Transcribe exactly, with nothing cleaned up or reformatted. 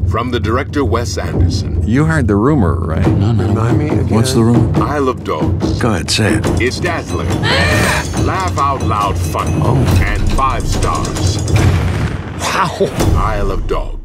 From the director Wes Anderson. You heard the rumor, right? No, no. Remind me again. What's the rumor? Isle of Dogs. Go ahead, say it. It's dazzling. Laugh out loud fun. Oh. And five stars. Wow. Isle of Dogs.